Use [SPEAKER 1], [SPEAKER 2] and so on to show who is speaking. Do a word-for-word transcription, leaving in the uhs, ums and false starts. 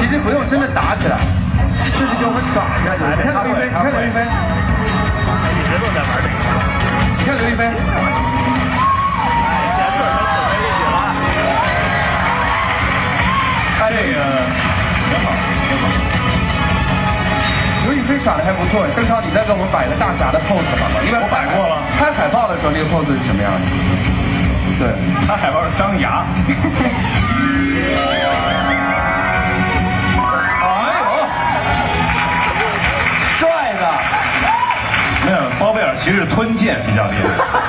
[SPEAKER 1] 其实不用真的打起来，就是给我们耍一下。你看刘亦菲，你看刘亦菲，
[SPEAKER 2] 一直都在玩这个。
[SPEAKER 1] 你看刘亦菲。
[SPEAKER 2] 哎，现在个人准备一起了。
[SPEAKER 1] 这个挺好，挺好。刘亦菲耍的还不错，邓超，你再给我们摆个大侠的 pose 好吗？因为
[SPEAKER 3] 我摆过了。
[SPEAKER 1] 拍海报的时候，那个 pose 是什么样的？对，
[SPEAKER 3] 他海报是张牙。
[SPEAKER 1] 哎呦，帅的！
[SPEAKER 3] 没有，包贝尔其实吞剑比较厉害。